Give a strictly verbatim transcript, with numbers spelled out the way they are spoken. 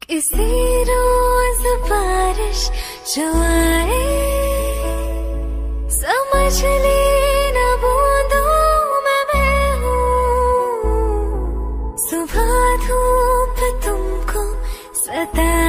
किसी रोज बारिश जो आए, समझ लेना बूंदों में मैं हूँ। सुबह धूप तुमको सता